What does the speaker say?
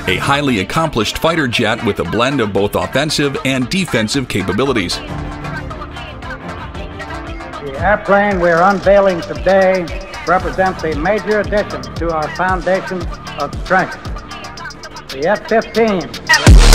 a highly accomplished fighter jet with a blend of both offensive and defensive capabilities. The airplane we're unveiling today represents a major addition to our foundation of strength. The F-15.